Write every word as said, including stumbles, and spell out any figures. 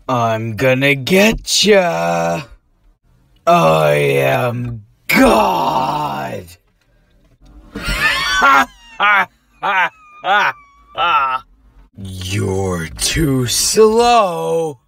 I'm gonna get ya. I am God. Ha ha ha ha ha. You're too slow.